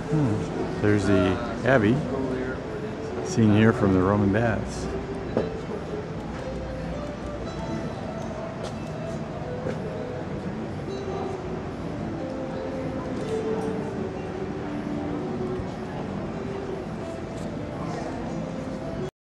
There's the Abbey, seen here from the Roman Baths.